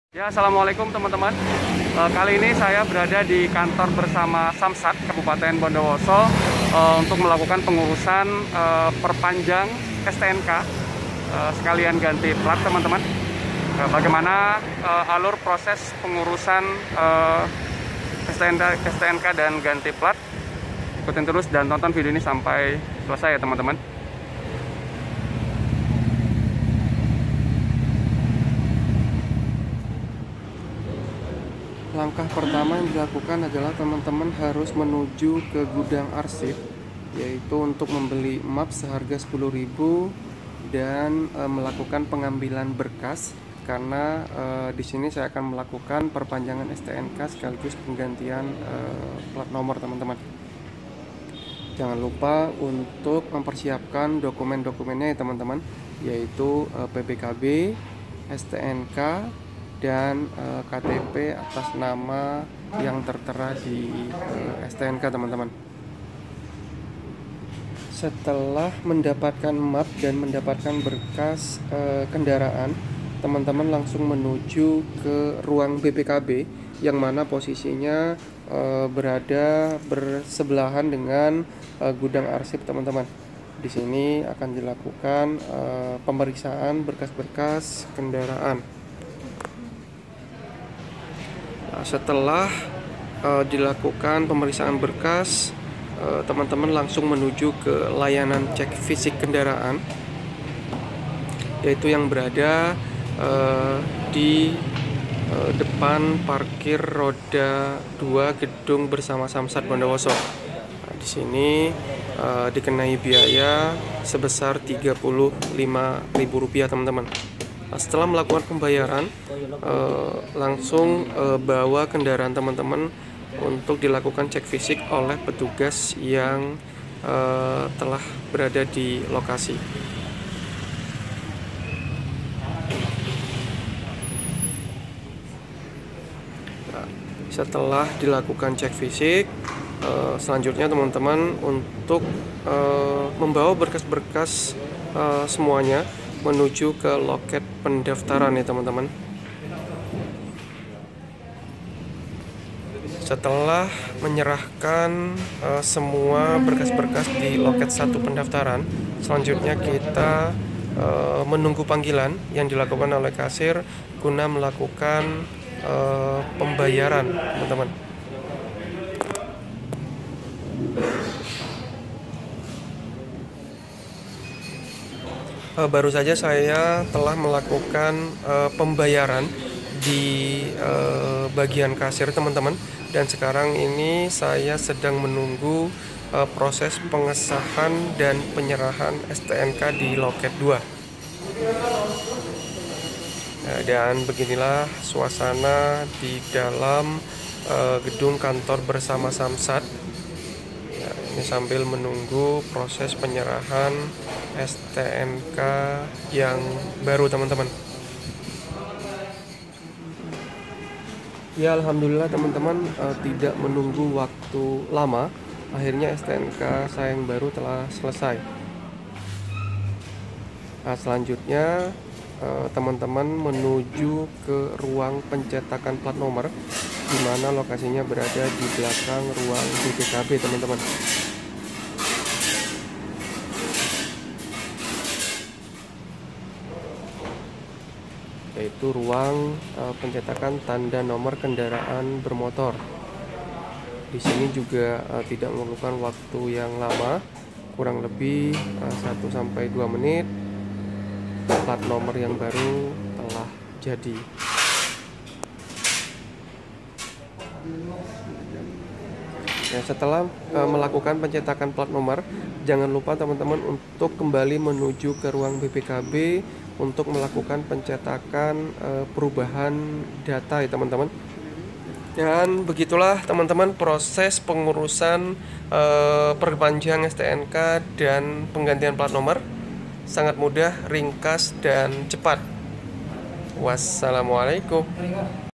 Ya, assalamualaikum teman-teman. Kali ini saya berada di kantor bersama Samsat Kabupaten Bondowoso untuk melakukan pengurusan perpanjang STNK sekalian ganti plat teman-teman. Bagaimana alur proses pengurusan STNK dan ganti plat? Ikutin terus dan tonton video ini sampai selesai ya teman-teman. Langkah pertama yang dilakukan adalah teman-teman harus menuju ke gudang arsip, yaitu untuk membeli map seharga 10.000 dan melakukan pengambilan berkas karena di sini saya akan melakukan perpanjangan STNK sekaligus penggantian plat nomor teman-teman. Jangan lupa untuk mempersiapkan dokumen-dokumennya ya teman-teman, yaitu PPKB, STNK, dan KTP atas nama yang tertera di STNK teman-teman. Setelah mendapatkan map dan mendapatkan berkas kendaraan, teman-teman langsung menuju ke ruang BPKB yang mana posisinya berada bersebelahan dengan gudang arsip teman-teman. Di sini akan dilakukan pemeriksaan berkas-berkas kendaraan. Setelah dilakukan pemeriksaan berkas, teman-teman langsung menuju ke layanan cek fisik kendaraan, yaitu yang berada di depan parkir roda 2 gedung bersama Samsat Bondowoso. Di sini dikenai biaya sebesar Rp35.000 teman-teman. Setelah melakukan pembayaran, langsung bawa kendaraan teman-teman untuk dilakukan cek fisik oleh petugas yang telah berada di lokasi. Setelah dilakukan cek fisik, selanjutnya teman-teman untuk membawa berkas-berkas semuanya menuju ke loket pendaftaran ya teman-teman. Setelah menyerahkan semua berkas-berkas di loket 1 pendaftaran, selanjutnya kita menunggu panggilan yang dilakukan oleh kasir guna melakukan pembayaran teman-teman. Baru saja saya telah melakukan pembayaran di bagian kasir teman-teman, dan sekarang ini saya sedang menunggu proses pengesahan dan penyerahan STNK di loket 2. Dan beginilah suasana di dalam gedung kantor bersama Samsat. Ini sambil menunggu proses penyerahan STNK yang baru teman-teman. Ya, alhamdulillah teman-teman, tidak menunggu waktu lama, akhirnya STNK saya yang baru telah selesai. Selanjutnya teman-teman menuju ke ruang pencetakan plat nomor, di mana lokasinya berada di belakang ruang BPKB teman-teman. Yaitu ruang pencetakan tanda nomor kendaraan bermotor. Di sini juga tidak memerlukan waktu yang lama, kurang lebih 1-2 menit. Plat nomor yang baru telah jadi. Ya, setelah melakukan pencetakan plat nomor, jangan lupa teman-teman untuk kembali menuju ke ruang BPKB untuk melakukan pencetakan perubahan data ya teman-teman. Dan begitulah teman-teman proses pengurusan perpanjang STNK dan penggantian plat nomor. Sangat mudah, ringkas, dan cepat. Wassalamualaikum.